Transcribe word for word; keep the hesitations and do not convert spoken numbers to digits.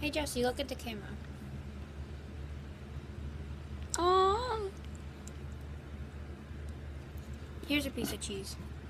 Hey Jessie, look at the camera. Oh, here's a piece of cheese.